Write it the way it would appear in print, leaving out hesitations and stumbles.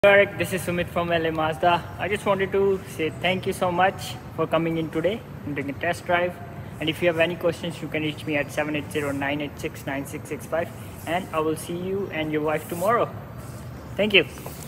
Erik, this is Sumit from LA Mazda. I just wanted to say thank you so much for coming in today and taking a test drive. And if you have any questions, you can reach me at 780-986-9665, and I will see you and your wife tomorrow. Thank you.